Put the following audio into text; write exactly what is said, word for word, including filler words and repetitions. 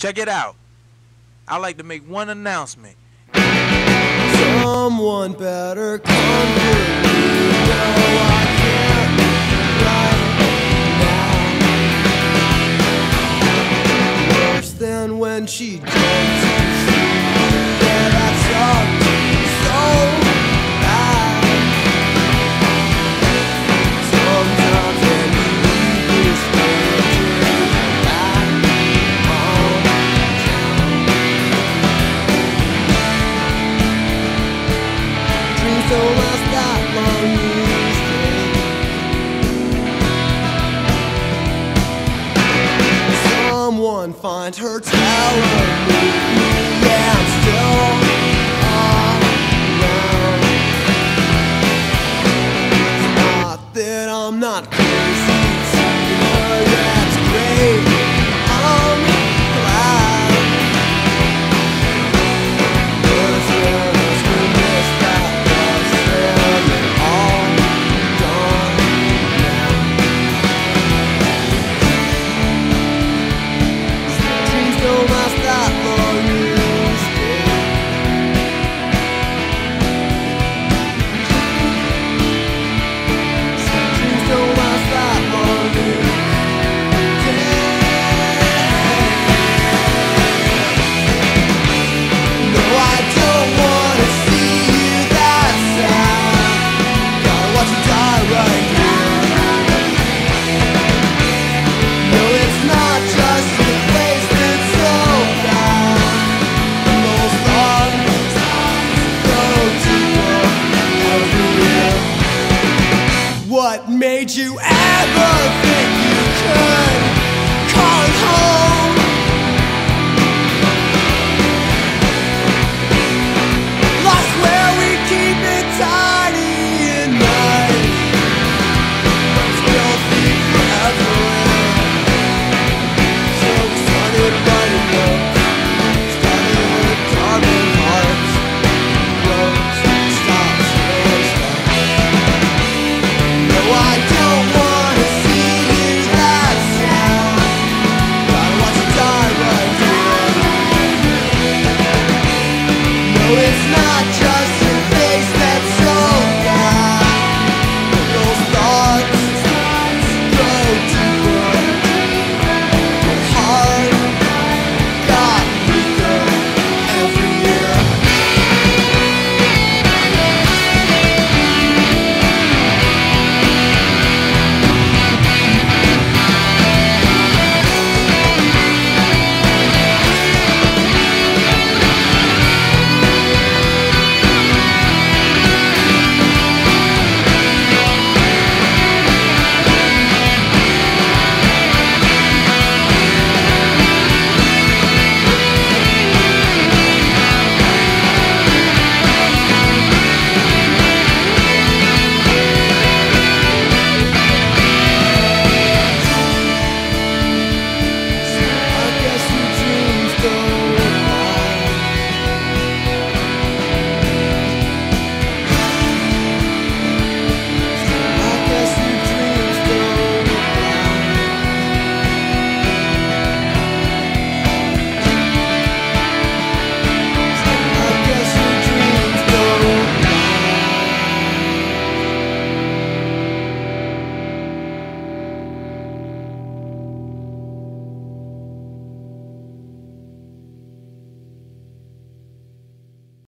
Check it out. I'd like to make one announcement. Someone better come for me. No, I can't right now. Worse than when she jumped to sleep. Yeah, that sucked so bad. Sometimes when you leave this country back home town, dreams don't last that long these days. Someone find her telling me, yeah, I'm still around. It's not that I'm not crazy, but that's great, I'm glad. But it's when I scream this that love's them all gone now. Dreams don't last that long these days. Dreams don't last that long these days. No, I don't wanna see you that sad. Gotta watch you die right here. No, it's not just your face that's so bad. The most thoughts go deeper every year. What made you